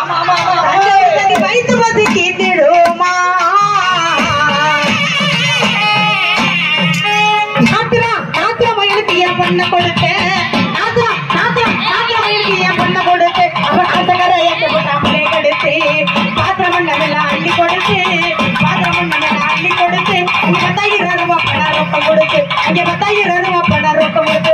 வைத்து வந்து கேட்டிடுமா நாத்திரம் வயலுக்கு என் பொண்ண கொடுத்து நாத்திரம் வயலுக்கு என் பொண்ண கொடுத்து அவன் அந்த கரை அப்படியே கொடுத்து பாத்திரம் மண்ணெல்லாம் அள்ளி கொடுத்து பாத்திரம் மண்ணெல்லாம் அள்ளி கொடுத்து அங்க 10,000 ரூபாய் பணம் ரொக்கம் கொடுத்து அங்க 10,000 ரூபாய் பணம் ரொக்கம் கொடுத்து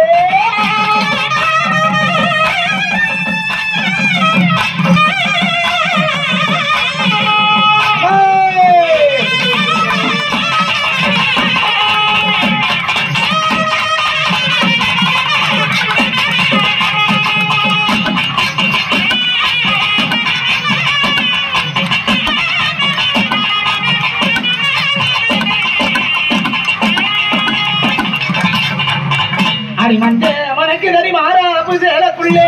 மஞ்ச மனக்கு தனி மாறாப்பு சேலக்குள்ளே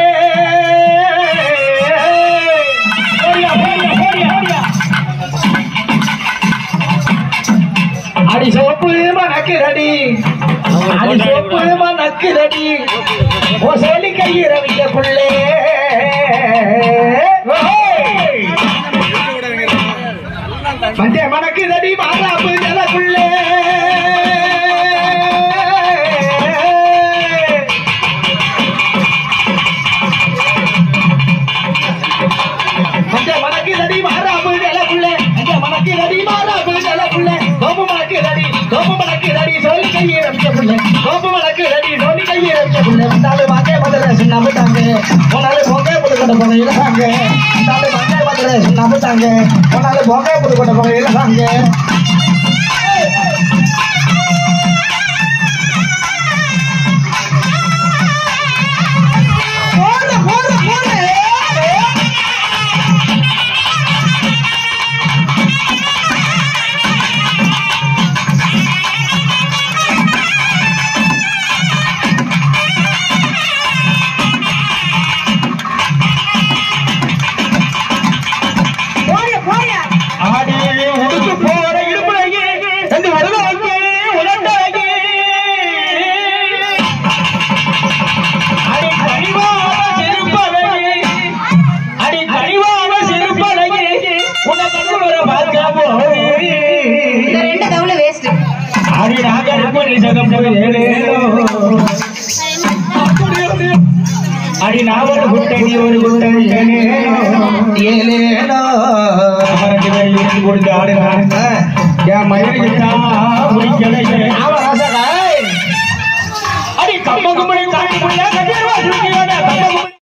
அடி சோப்பு மணக்குதடி அடி சோப்பு மணக்குதடி ஓ சேலி கையிறவியக்குள்ளே மஞ்ச மணக்குதடி மாறாப்பு சேலக்குள்ளே அடி நாவல் குட்டடி ஒரு குட்டடி ஏலேனோ அவருக்கு வெளியே கொடுத்து ஆடுறாங்க என் மயிலுக்கு முடிக்கலையே அடி கம்ம கும்படி காட்டி